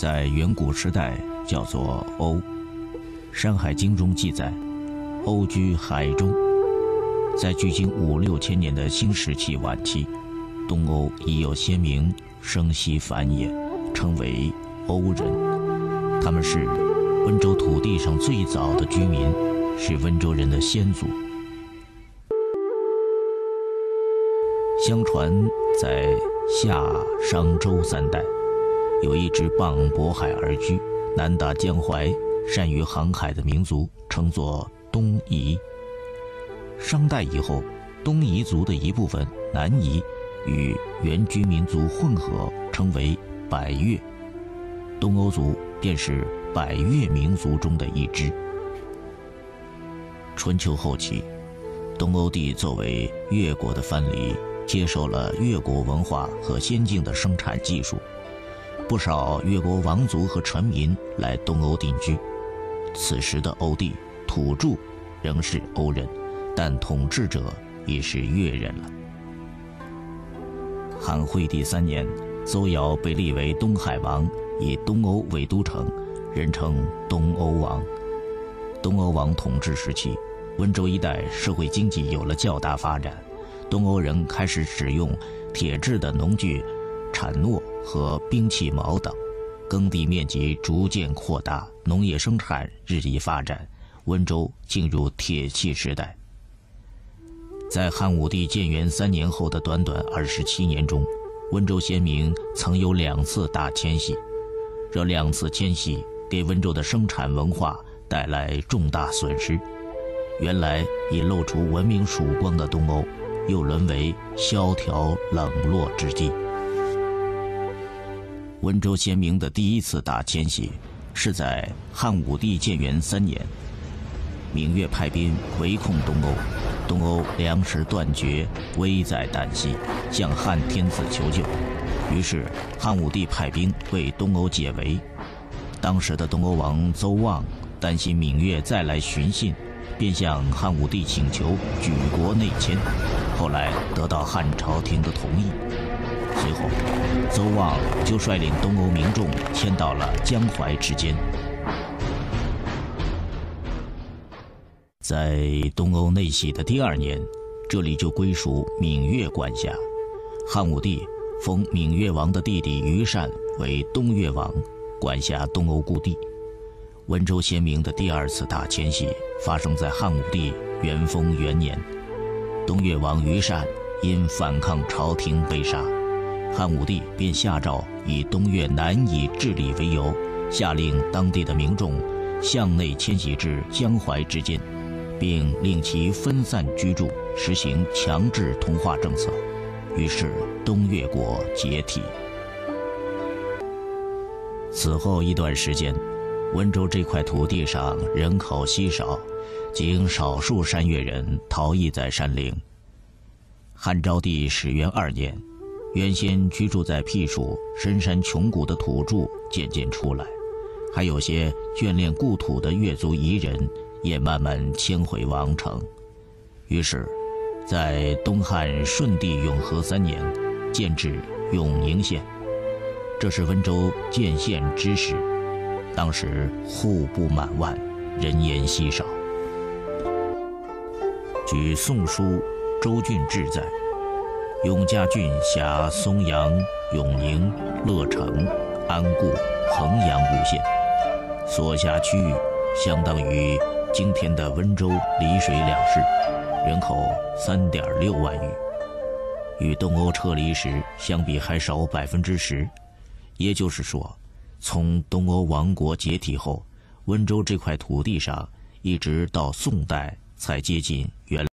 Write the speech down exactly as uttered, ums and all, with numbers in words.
在远古时代叫做瓯，《山海经》中记载，瓯居海中。在距今五六千年的新石器晚期，东瓯已有先民生息繁衍，称为瓯人。他们是温州土地上最早的居民，是温州人的先祖。相传在夏、商、周三代，有一支傍渤海而居、南达江淮、善于航海的民族，称作东夷。商代以后，东夷族的一部分南夷与原居民族混合，称为百越。东瓯族便是百越民族中的一支。春秋后期，东瓯地作为越国的藩篱，接受了越国文化和先进的生产技术，不少越国王族和臣民来东瓯定居。此时的瓯地土著仍是瓯人，但统治者已是越人了。汉惠帝三年，邹尧被立为东海王，以东瓯为都城，人称东瓯王。东瓯王统治时期，温州一带社会经济有了较大发展，东瓯人开始使用铁制的农具铲糯和兵器矛等，耕地面积逐渐扩大，农业生产日益发展，温州进入铁器时代。在汉武帝建元三年后的短短二十七年中，温州先民曾有两次大迁徙，这两次迁徙给温州的生产文化带来重大损失。原来已露出文明曙光的东瓯，又沦为萧条冷落之地。温州先民的第一次大迁徙是在汉武帝建元三年，闽越派兵围控东瓯，东瓯粮食断绝，危在旦夕，向汉天子求救。于是汉武帝派兵为东瓯解围。当时的东瓯王邹望担心闽越再来寻衅，便向汉武帝请求举国内迁，后来得到汉朝廷的同意。随后邹望就率领东瓯民众迁到了江淮之间。在东瓯内徙的第二年，这里就归属闽越管辖。汉武帝封闽越王的弟弟于善为东越王，管辖东瓯故地。温州先民的第二次大迁徙发生在汉武帝元丰元年，东越王于善因反抗朝廷被杀，汉武帝便下诏以东越难以治理为由，下令当地的民众向内迁徙至江淮之间，并令其分散居住，实行强制同化政策。于是东越国解体。此后一段时间，温州这块土地上人口稀少，仅少数山越人逃逸在山林。汉昭帝始元二年，原先居住在僻处深山穷谷的土著渐渐出来，还有些眷恋故土的越族彝人也慢慢迁回王城。于是在东汉顺帝永和三年建制永宁县，这是温州建县之始。当时户不满万，人烟稀少。据《宋书·周郡志》载，永嘉郡辖松阳、永宁、乐城、安固、衡阳五县，所辖区域相当于今天的温州、丽水两市，人口 三点六万余，与东瓯撤离时相比还少百分之十。也就是说，从东瓯王国解体后，温州这块土地上一直到宋代才接近原来。